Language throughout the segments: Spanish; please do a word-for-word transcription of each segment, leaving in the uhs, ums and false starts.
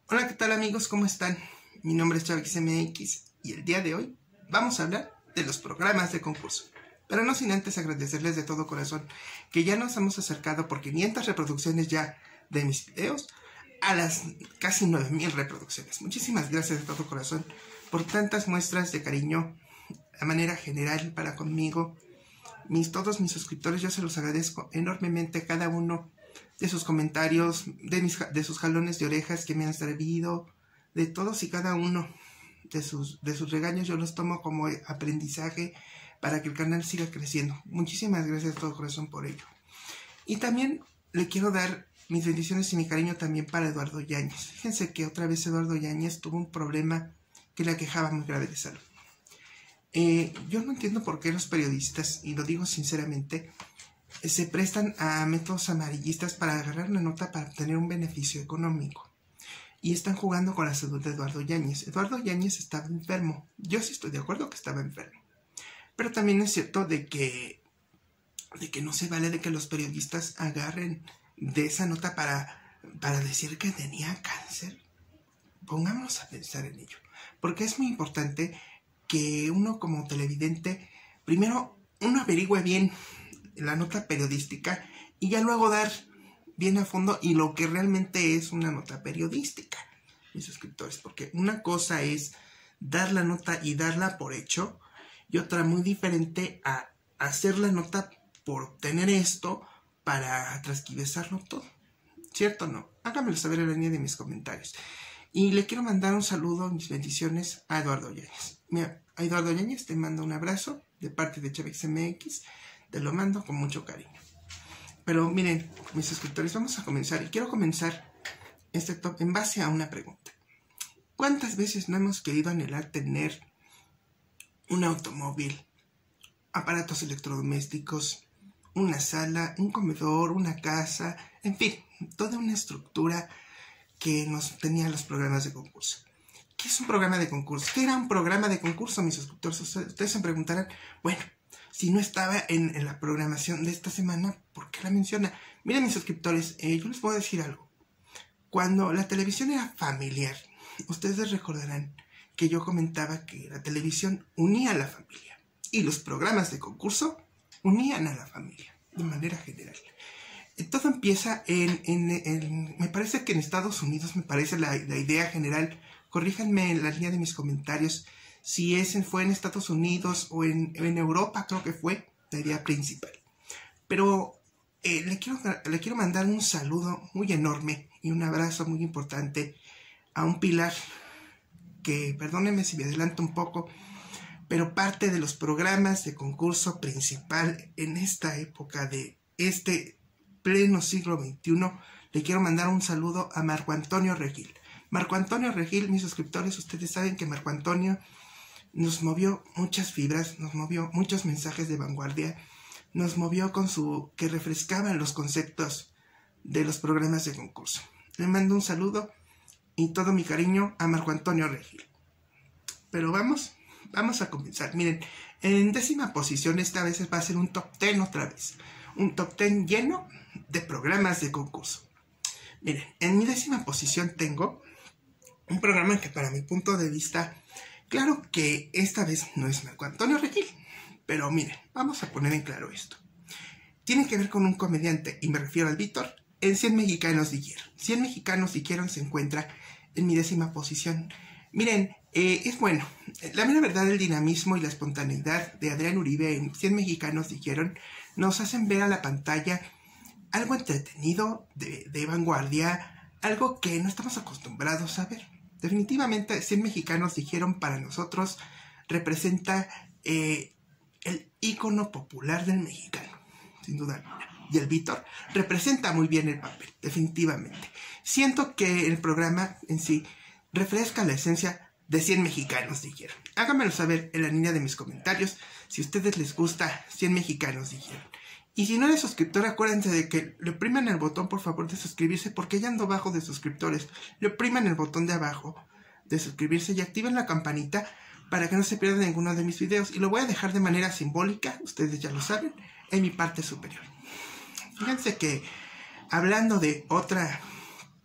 Hola, ¿qué tal amigos? ¿Cómo están? Mi nombre es Chavix M X y el día de hoy vamos a hablar de los programas de concurso. Pero no sin antes agradecerles de todo corazón que ya nos hemos acercado por quinientas reproducciones ya de mis videos a las casi nueve mil reproducciones. Muchísimas gracias de todo corazón por tantas muestras de cariño de manera general para conmigo. Mis, todos mis suscriptores, yo se los agradezco enormemente cada uno de sus comentarios, de, mis, de sus jalones de orejas que me han servido, de todos y cada uno de sus, de sus regaños. Yo los tomo como aprendizaje para que el canal siga creciendo. Muchísimas gracias de todo corazón por ello. Y también le quiero dar mis bendiciones y mi cariño también para Eduardo Yáñez. Fíjense que otra vez Eduardo Yáñez tuvo un problema que le aquejaba muy grave de salud. Eh, yo no entiendo por qué los periodistas, y lo digo sinceramente, se prestan a métodos amarillistas para agarrar una nota para obtener un beneficio económico. Y están jugando con la salud de Eduardo Yáñez. Eduardo Yáñez estaba enfermo. Yo sí estoy de acuerdo que estaba enfermo. Pero también es cierto de que, de que no se vale de que los periodistas agarren de esa nota para, para decir que tenía cáncer. Pongámonos a pensar en ello. Porque es muy importante que uno como televidente, primero uno averigüe bien la nota periodística y ya luego dar bien a fondo y lo que realmente es una nota periodística, mis suscriptores, porque una cosa es dar la nota y darla por hecho y otra muy diferente a hacer la nota por obtener esto para transquiversarlo todo, ¿cierto o no? Háganmelo saber en la línea de mis comentarios. Y le quiero mandar un saludo, mis bendiciones a Eduardo Yáñez. Mira, a Eduardo Yáñez te mando un abrazo de parte de Chavix M X. Te lo mando con mucho cariño. Pero miren, mis suscriptores, vamos a comenzar. Y quiero comenzar este top en base a una pregunta. ¿Cuántas veces no hemos querido anhelar tener un automóvil, aparatos electrodomésticos, una sala, un comedor, una casa, en fin, toda una estructura que nos tenía los programas de concurso? ¿Qué es un programa de concurso? ¿Qué era un programa de concurso, mis suscriptores? Ustedes se preguntarán, bueno, si no estaba en, en la programación de esta semana, ¿por qué la menciona? Miren, mis suscriptores, eh, yo les voy a decir algo. Cuando la televisión era familiar, ustedes recordarán que yo comentaba que la televisión unía a la familia y los programas de concurso unían a la familia de manera general. Todo empieza en, en, en, me parece que en Estados Unidos, me parece la, la idea general. Corríjanme en la línea de mis comentarios si ese fue en Estados Unidos o en, en Europa, creo que fue la idea principal. Pero eh, le, quiero, le quiero mandar un saludo muy enorme y un abrazo muy importante a un pilar que, perdónenme si me adelanto un poco, pero parte de los programas de concurso principal en esta época de este pleno siglo veintiuno. Le quiero mandar un saludo a Marco Antonio Regil. Marco Antonio Regil, mis suscriptores, ustedes saben que Marco Antonio nos movió muchas fibras, nos movió muchos mensajes de vanguardia, nos movió con su que refrescaba los conceptos de los programas de concurso. Le mando un saludo y todo mi cariño a Marco Antonio Regil. Pero vamos, vamos a comenzar. Miren, en décima posición esta vez va a ser un top ten otra vez. Un top ten lleno de programas de concurso. Miren, en mi décima posición tengo un programa que para mi punto de vista, claro que esta vez no es Marco Antonio Regil, pero miren, vamos a poner en claro esto. Tiene que ver con un comediante, y me refiero al Víctor, en cien mexicanos dijeron. cien mexicanos dijeron se encuentra en mi décima posición. Miren, eh, es bueno. La mera verdad, el dinamismo y la espontaneidad de Adrián Uribe en cien mexicanos dijeron nos hacen ver a la pantalla algo entretenido, de, de vanguardia, algo que no estamos acostumbrados a ver. Definitivamente, cien mexicanos dijeron para nosotros representa eh, el ícono popular del mexicano, sin duda alguna. Y el Víctor representa muy bien el papel, definitivamente. Siento que el programa en sí refresca la esencia de cien mexicanos dijeron. Háganmelo saber en la línea de mis comentarios si a ustedes les gusta cien mexicanos dijeron. Y si no eres suscriptor, acuérdense de que le opriman el botón, por favor, de suscribirse, porque ya ando bajo de suscriptores. Le opriman el botón de abajo de suscribirse y activen la campanita para que no se pierdan ninguno de mis videos. Y lo voy a dejar de manera simbólica, ustedes ya lo saben, en mi parte superior. Fíjense que, hablando de otra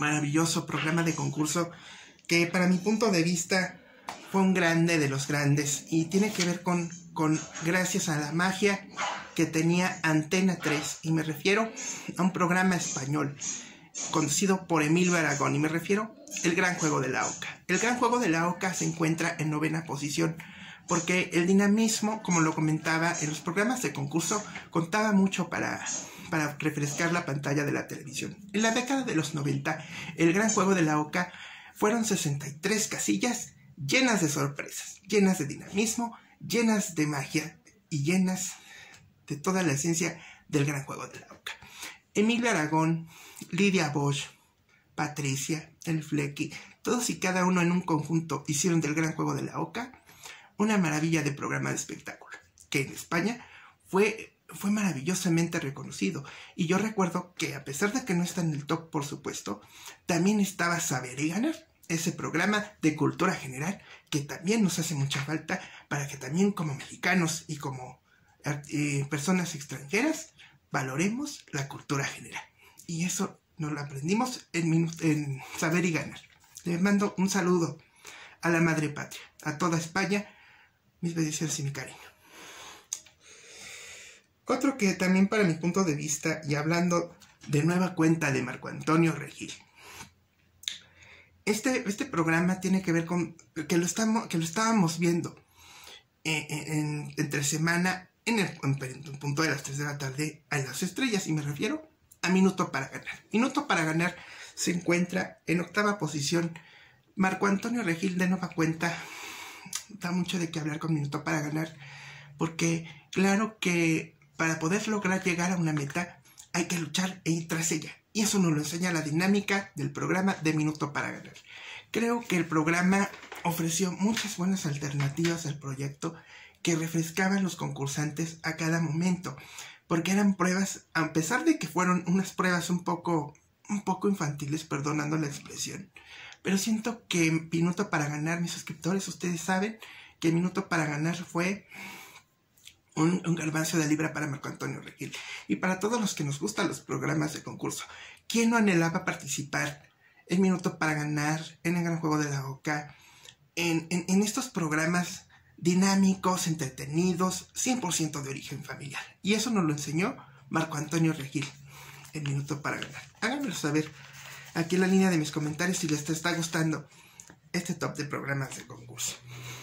maravilloso programa de concurso que para mi punto de vista fue un grande de los grandes y tiene que ver con, con gracias a la magia que tenía Antena tres, y me refiero a un programa español conducido por Emilio Aragón, y me refiero El Gran Juego de la Oca. El Gran Juego de la Oca se encuentra en novena posición porque el dinamismo, como lo comentaba en los programas de concurso, contaba mucho para, para refrescar la pantalla de la televisión. En la década de los noventa, El Gran Juego de la Oca fueron sesenta y tres casillas llenas de sorpresas, llenas de dinamismo, llenas de magia y llenas de toda la esencia del Gran Juego de la Oca. Emilio Aragón, Lidia Bosch, Patricia, El Flequi, todos y cada uno en un conjunto hicieron del Gran Juego de la Oca una maravilla de programa de espectáculo, que en España fue, fue maravillosamente reconocido. Y yo recuerdo que a pesar de que no está en el top, por supuesto, también estaba Saber y Ganar, ese programa de cultura general que también nos hace mucha falta para que también como mexicanos y como eh, personas extranjeras valoremos la cultura general. Y eso nos lo aprendimos en, en Saber y Ganar. Les mando un saludo a la madre patria, a toda España, mis bendiciones y mi cariño. Otro que también para mi punto de vista, y hablando de nueva cuenta de Marco Antonio Regil, este, este programa tiene que ver con que lo, estamos, que lo estábamos viendo en, en, entre semana en el, en el punto de las tres de la tarde a Las Estrellas, y me refiero a Minuto para Ganar. Minuto para Ganar se encuentra en octava posición. Marco Antonio Regil de nueva cuenta da mucho de qué hablar con Minuto para Ganar, porque claro que para poder lograr llegar a una meta hay que luchar e ir tras ella, y eso nos lo enseña la dinámica del programa de Minuto para Ganar. Creo que el programa ofreció muchas buenas alternativas al proyecto que refrescaban los concursantes a cada momento, porque eran pruebas, a pesar de que fueron unas pruebas un poco, un poco infantiles, perdonando la expresión, pero siento que Minuto para Ganar, mis suscriptores, ustedes saben que Minuto para Ganar fue un, un garbanzo de libra para Marco Antonio Regil. Y para todos los que nos gustan los programas de concurso, ¿quién no anhelaba participar en Minuto para Ganar, en El Gran Juego de la Oca, en, en, en estos programas dinámicos, entretenidos, cien por ciento de origen familiar? Y eso nos lo enseñó Marco Antonio Regil en Minuto para Ganar. Háganmelo saber aquí en la línea de mis comentarios si les está gustando este top de programas de concurso.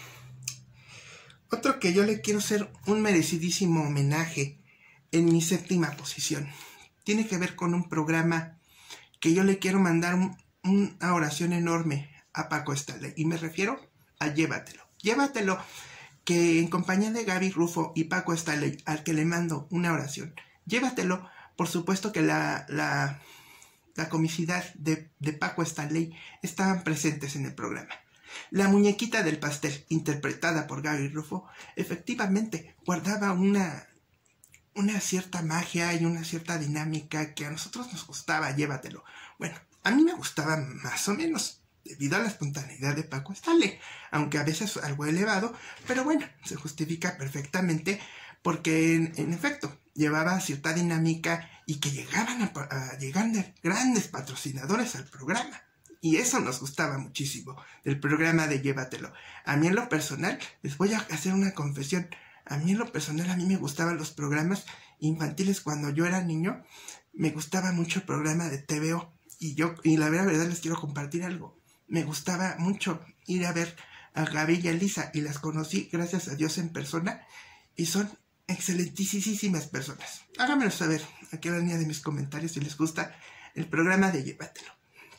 Otro que yo le quiero hacer un merecidísimo homenaje en mi séptima posición tiene que ver con un programa que yo le quiero mandar un, una oración enorme a Paco Stanley, y me refiero a Llévatelo. Llévatelo, que en compañía de Gaby Rufo y Paco Stanley, al que le mando una oración. Llévatelo, por supuesto que la, la, la comicidad de, de Paco Stanley estaban presentes en el programa. La muñequita del pastel, interpretada por Gaby Rufo, efectivamente guardaba una, una cierta magia y una cierta dinámica que a nosotros nos gustaba. Llévatelo. Bueno, a mí me gustaba más o menos, debido a la espontaneidad de Paco Stanley, aunque a veces algo elevado, pero bueno, se justifica perfectamente porque en, en efecto llevaba cierta dinámica y que llegaban a, a llegar grandes patrocinadores al programa. Y eso nos gustaba muchísimo del programa de Llévatelo. A mí en lo personal, les voy a hacer una confesión, a mí en lo personal a mí me gustaban los programas infantiles cuando yo era niño. Me gustaba mucho el programa de T V O, y yo, y la verdad, verdad les quiero compartir algo. Me gustaba mucho ir a ver a Gaby y a Lisa, y las conocí, gracias a Dios, en persona, y son excelentísimas personas. Háganmelo saber aquí en la línea de mis comentarios si les gusta el programa de Llévatelo.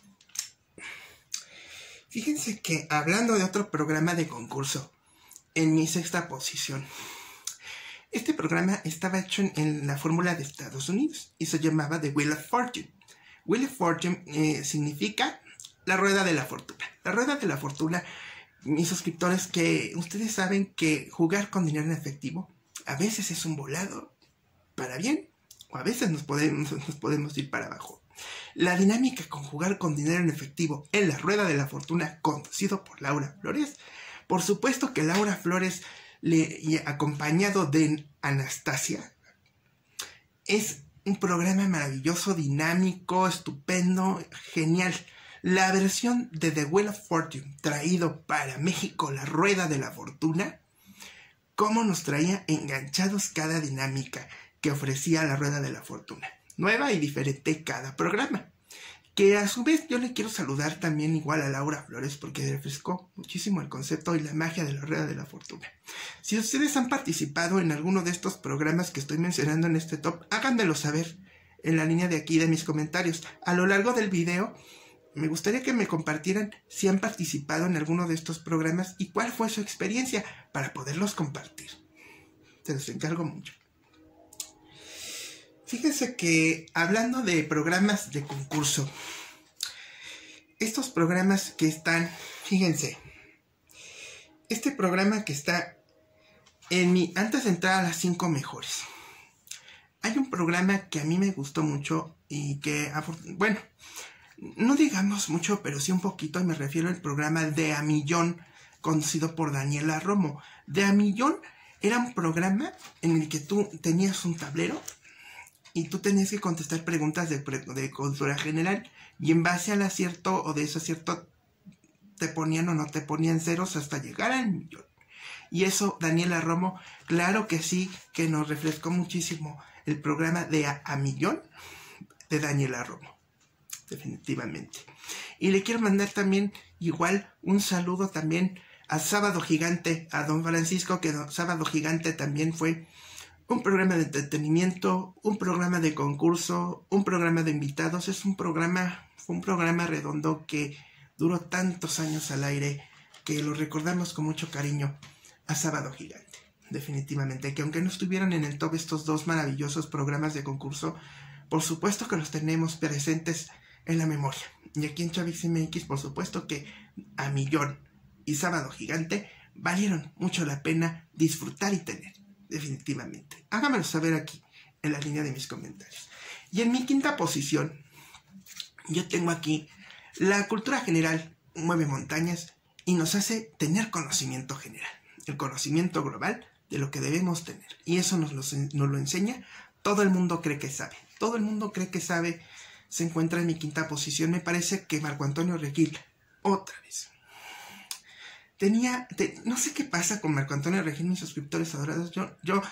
Fíjense que hablando de otro programa de concurso, en mi sexta posición, este programa estaba hecho en, en la fórmula de Estados Unidos y se llamaba The Wheel of Fortune. Wheel of Fortune eh, significa la rueda de la fortuna. La rueda de la fortuna, mis suscriptores, que ustedes saben que jugar con dinero en efectivo a veces es un volado para bien, o a veces nos podemos, nos podemos ir para abajo. La dinámica con jugar con dinero en efectivo en la rueda de la fortuna, conducido por Laura Flores, por supuesto que Laura Flores, le, y acompañado de Anastasia, es un programa maravilloso, dinámico, estupendo, genial. La versión de The Wheel of Fortune, traído para México, la Rueda de la Fortuna, cómo nos traía enganchados cada dinámica que ofrecía la Rueda de la Fortuna. Nueva y diferente cada programa. Que a su vez yo le quiero saludar también igual a Laura Flores porque refrescó muchísimo el concepto y la magia de la Rueda de la Fortuna. Si ustedes han participado en alguno de estos programas que estoy mencionando en este top, háganmelo saber en la línea de aquí de mis comentarios. A lo largo del video me gustaría que me compartieran si han participado en alguno de estos programas y cuál fue su experiencia para poderlos compartir. Se los encargo mucho. Fíjense que hablando de programas de concurso, estos programas que están, fíjense, este programa que está en mi, antes de entrar a las cinco mejores, hay un programa que a mí me gustó mucho y que, bueno, no digamos mucho, pero sí un poquito, y me refiero al programa De a Millón, conducido por Daniela Romo. De a Millón era un programa en el que tú tenías un tablero y tú tenías que contestar preguntas de, de cultura general. Y en base al acierto o desacierto, te ponían o no te ponían ceros hasta llegar al millón. Y eso, Daniela Romo, claro que sí, que nos refrescó muchísimo el programa de A, a Millón de Daniela Romo. Definitivamente. Y le quiero mandar también, igual, un saludo también a Sábado Gigante, a Don Francisco, que don, Sábado Gigante también fue un programa de entretenimiento, un programa de concurso, un programa de invitados. Es un programa, fue un programa redondo que duró tantos años al aire que lo recordamos con mucho cariño a Sábado Gigante. Definitivamente, que aunque no estuvieran en el top estos dos maravillosos programas de concurso, por supuesto que los tenemos presentes en la memoria. Y aquí en Chavix M X, por supuesto que A Millón y Sábado Gigante valieron mucho la pena disfrutar y tener. Definitivamente. Háganmelo saber aquí, en la línea de mis comentarios. Y en mi quinta posición, yo tengo aquí la cultura general mueve montañas y nos hace tener conocimiento general. El conocimiento global de lo que debemos tener. Y eso nos lo, nos lo enseña. Todo el mundo cree que sabe. Todo el mundo cree que sabe. Se encuentra en mi quinta posición. Me parece que Marco Antonio Regil, otra vez. Tenía, te, no sé qué pasa con Marco Antonio Regil, mis suscriptores adorados. Yo, yo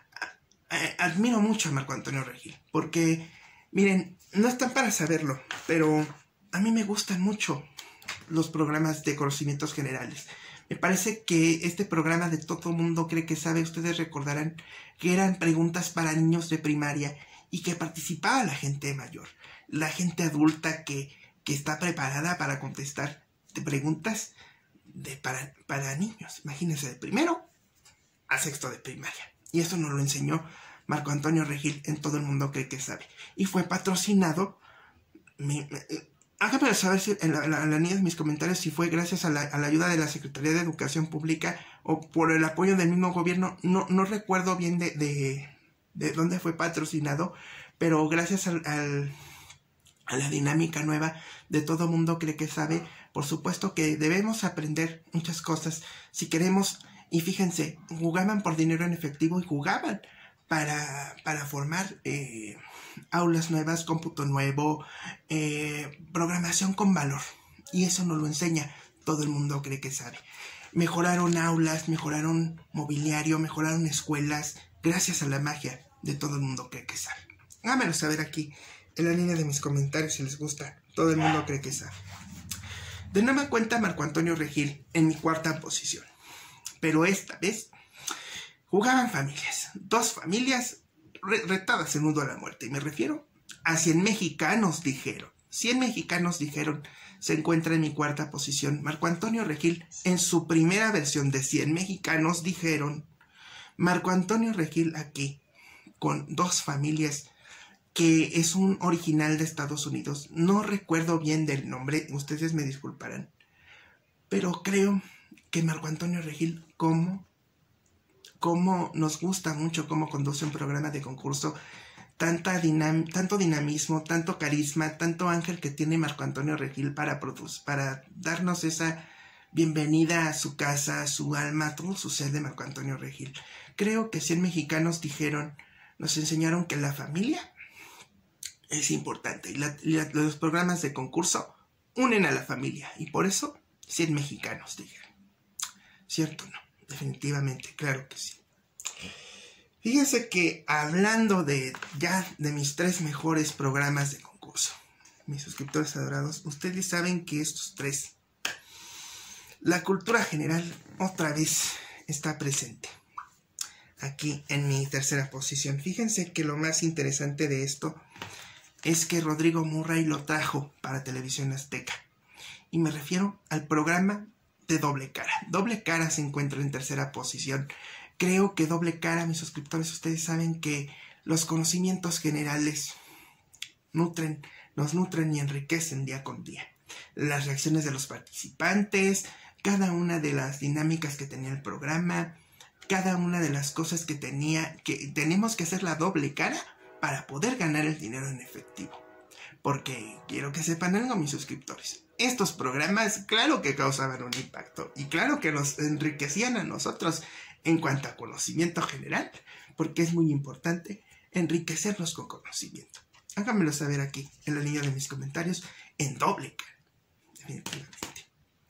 eh, admiro mucho a Marco Antonio Regil, porque, miren, no están para saberlo, pero a mí me gustan mucho los programas de conocimientos generales. Me parece que este programa de Todo Mundo Cree que Sabe, ustedes recordarán que eran preguntas para niños de primaria y que participaba la gente mayor, la gente adulta que, que está preparada para contestar preguntas De para, para niños, imagínense, de primero a sexto de primaria. Y eso nos lo enseñó Marco Antonio Regil en Todo el Mundo Cree que Sabe. Y fue patrocinado, me, me, háganmelo saber si, en, la, en, la, en la línea de mis comentarios si fue gracias a la, a la ayuda de la Secretaría de Educación Pública o por el apoyo del mismo gobierno. No, no recuerdo bien de, de, de dónde fue patrocinado, pero gracias al, al, a la dinámica nueva de Todo el Mundo Cree que Sabe, por supuesto que debemos aprender muchas cosas si queremos. Y fíjense, jugaban por dinero en efectivo y jugaban para, para formar eh, aulas nuevas, cómputo nuevo, eh, programación con valor. Y eso nos lo enseña Todo el Mundo Cree que Sabe. Mejoraron aulas, mejoraron mobiliario, mejoraron escuelas, gracias a la magia de Todo el Mundo Cree que Sabe. Háganmelo saber aquí en la línea de mis comentarios si les gusta Todo el Mundo Cree que Sabe. De nueva cuenta, Marco Antonio Regil en mi cuarta posición. Pero esta vez jugaban familias. Dos familias re retadas en un duelo a la muerte. Y me refiero a cien mexicanos dijeron. cien mexicanos dijeron. Se encuentra en mi cuarta posición. Marco Antonio Regil en su primera versión de cien mexicanos dijeron. Marco Antonio Regil aquí con dos familias, que es un original de Estados Unidos. No recuerdo bien del nombre, ustedes me disculparán. Pero creo que Marco Antonio Regil, como, como nos gusta mucho cómo conduce un programa de concurso, tanta dinam tanto dinamismo, tanto carisma, tanto ángel que tiene Marco Antonio Regil para, para darnos esa bienvenida a su casa, a su alma, todo su ser de Marco Antonio Regil. Creo que cien mexicanos dijeron, nos enseñaron que la familia es importante. Y la, la, los programas de concurso unen a la familia. Y por eso, cien mexicanos, digan. ¿Cierto o no? Definitivamente, claro que sí. Fíjense que hablando de ya de mis tres mejores programas de concurso, mis suscriptores adorados, ustedes saben que estos tres, la cultura general otra vez está presente aquí en mi tercera posición. Fíjense que lo más interesante de esto es que Rodrigo Murray lo trajo para Televisión Azteca. Y me refiero al programa de Doble Cara. Doble Cara se encuentra en tercera posición. Creo que Doble Cara, mis suscriptores, ustedes saben que los conocimientos generales nutren, nos nutren y enriquecen día con día. Las reacciones de los participantes, cada una de las dinámicas que tenía el programa, cada una de las cosas que tenía, que tenemos que hacer la doble cara para poder ganar el dinero en efectivo. Porque quiero que sepan algo, mis suscriptores. Estos programas, claro que causaban un impacto y claro que nos enriquecían a nosotros en cuanto a conocimiento general, porque es muy importante enriquecernos con conocimiento. Háganmelo saber aquí, en la línea de mis comentarios, en Doble Cara. Definitivamente.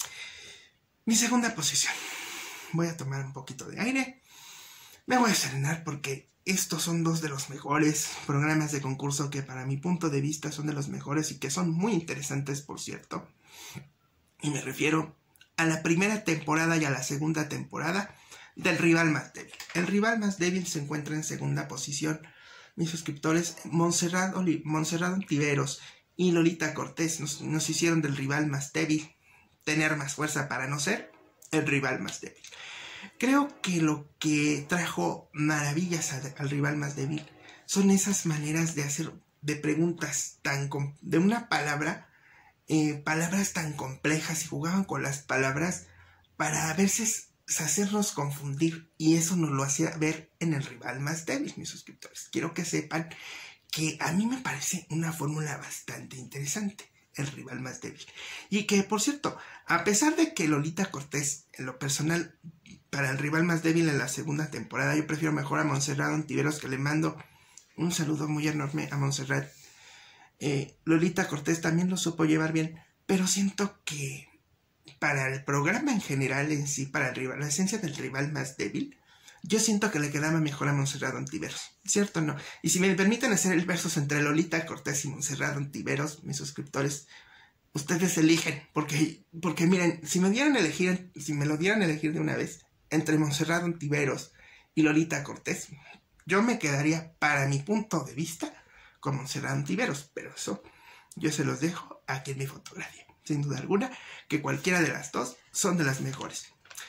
Mi segunda posición. Voy a tomar un poquito de aire. Me voy a serenar porque estos son dos de los mejores programas de concurso que para mi punto de vista son de los mejores y que son muy interesantes, por cierto. Y me refiero a la primera temporada y a la segunda temporada del Rival Más Débil. El Rival Más Débil se encuentra en segunda posición. Mis suscriptores, Montserrat, Oli, Montserrat Ontiveros y Lolita Cortés nos, nos hicieron del Rival Más Débil tener más fuerza para no ser el rival más débil. Creo que lo que trajo maravillas al, al Rival Más Débil son esas maneras de hacer de preguntas tan de una palabra, eh, palabras tan complejas, y jugaban con las palabras para a veces hacernos confundir, y eso nos lo hacía ver en el Rival Más Débil, mis suscriptores. Quiero que sepan que a mí me parece una fórmula bastante interesante, el Rival Más Débil. Y que, por cierto, a pesar de que Lolita Cortés, en lo personal, para el Rival Más Débil en la segunda temporada, yo prefiero mejor a Montserrat Ontiveros, que le mando un saludo muy enorme a Montserrat. Eh, Lolita Cortés también lo supo llevar bien, pero siento que para el programa en general en sí, para el rival, la esencia del Rival Más Débil, yo siento que le quedaba mejor a Montserrat Ontiveros, ¿cierto o no? Y si me permiten hacer el versus entre Lolita Cortés y Montserrat Ontiveros, mis suscriptores, ustedes eligen, porque, porque miren, si me dieran elegir, si me lo dieran elegir de una vez, entre Montserrat Ontiveros y Lolita Cortés, yo me quedaría, para mi punto de vista, con Montserrat Ontiveros, pero eso yo se los dejo aquí en mi fotografía. Sin duda alguna, que cualquiera de las dos son de las mejores.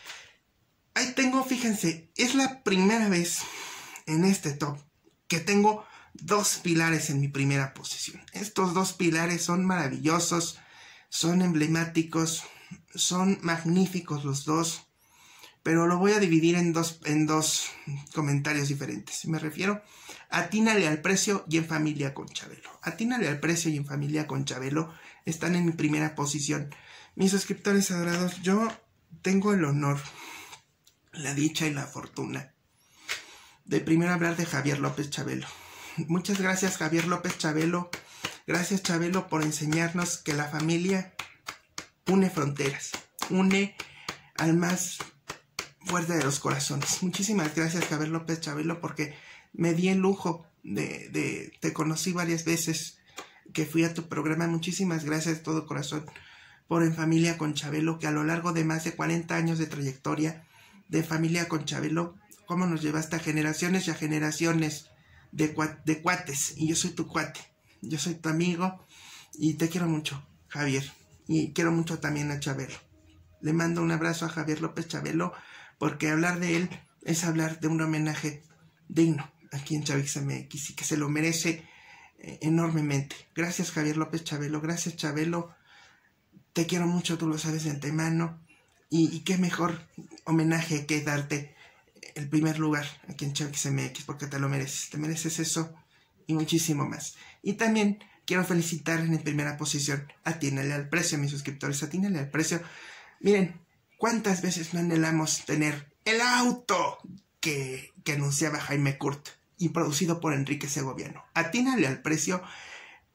Ahí tengo, fíjense, es la primera vez en este top que tengo dos pilares en mi primera posición. Estos dos pilares son maravillosos, son emblemáticos, son magníficos los dos, pero lo voy a dividir en dos, en dos comentarios diferentes. Me refiero a Atínale al Precio y En Familia con Chabelo. Atínale al Precio y En Familia con Chabelo están en mi primera posición. Mis suscriptores adorados, yo tengo el honor, la dicha y la fortuna de primero hablar de Javier López Chabelo. Muchas gracias, Javier López Chabelo. Gracias, Chabelo, por enseñarnos que la familia une fronteras, une al más fuerte de los corazones. Muchísimas gracias, Javier López Chabelo, porque me di el lujo de, de te conocí varias veces que fui a tu programa. Muchísimas gracias de todo corazón por En Familia con Chabelo, que a lo largo de más de cuarenta años de trayectoria de Familia con Chabelo, cómo nos llevaste a generaciones y a generaciones de, de cuates. Y yo soy tu cuate, yo soy tu amigo y te quiero mucho, Javier. Y quiero mucho también a Chabelo. Le mando un abrazo a Javier López Chabelo, porque hablar de él es hablar de un homenaje digno aquí en Chavix M X y que se lo merece eh, enormemente. Gracias, Javier López Chabelo. Gracias, Chabelo. Te quiero mucho, tú lo sabes de antemano. Y, y qué mejor homenaje que darte el primer lugar aquí en Chavix M X, porque te lo mereces. Te mereces eso y muchísimo más. Y también quiero felicitar en primera posición a Atínale al Precio, mis suscriptores. Atínale al Precio. Miren, ¿cuántas veces no anhelamos tener el auto que, que anunciaba Jaime Kurt y producido por Enrique Segoviano? Atínale al Precio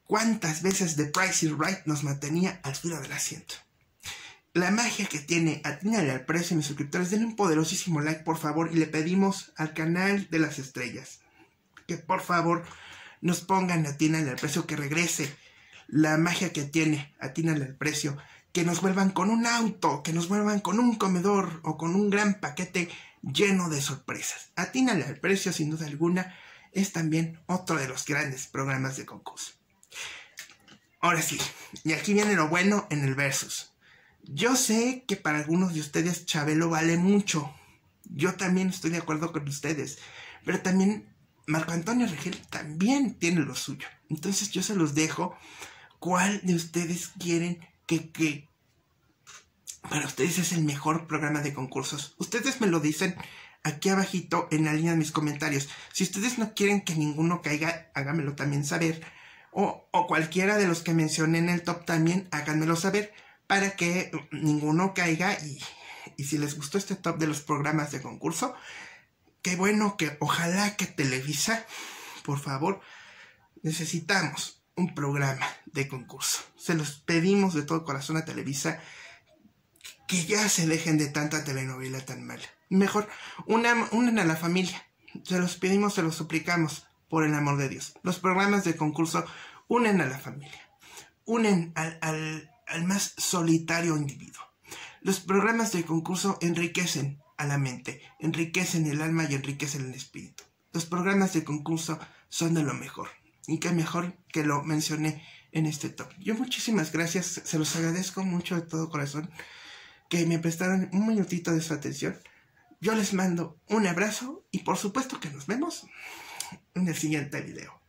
cuántas veces The Price is Right nos mantenía al filo del asiento. La magia que tiene Atínale al Precio, mis suscriptores, denle un poderosísimo like, por favor, y le pedimos al canal de las estrellas que por favor nos pongan Atínale al Precio, que regrese la magia que tiene Atínale al Precio, que nos vuelvan con un auto, que nos vuelvan con un comedor o con un gran paquete lleno de sorpresas. Atínale al Precio, sin duda alguna, es también otro de los grandes programas de concurso. Ahora sí, y aquí viene lo bueno en el versus. Yo sé que para algunos de ustedes Chabelo vale mucho. Yo también estoy de acuerdo con ustedes. Pero también Marco Antonio Regil también tiene lo suyo. Entonces yo se los dejo. ¿Cuál de ustedes quieren que, que para ustedes es el mejor programa de concursos? Ustedes me lo dicen aquí abajito en la línea de mis comentarios. Si ustedes no quieren que ninguno caiga, háganmelo también saber. O, o cualquiera de los que mencioné en el top también, háganmelo saber, para que ninguno caiga. Y, y si les gustó este top de los programas de concurso, qué bueno, que ojalá que Televisa, por favor, necesitamos un programa de concurso. Se los pedimos de todo corazón a Televisa, que ya se dejen de tanta telenovela tan mala. Mejor, unan, unan a la familia. Se los pedimos, se los suplicamos, por el amor de Dios. Los programas de concurso unen a la familia, unen al, al, al más solitario individuo. Los programas de concurso enriquecen a la mente, enriquecen el alma y enriquecen el espíritu. Los programas de concurso son de lo mejor, y qué mejor que lo mencioné en este top. Yo muchísimas gracias, se los agradezco mucho de todo corazón que me prestaron un minutito de su atención. Yo les mando un abrazo y por supuesto que nos vemos en el siguiente video.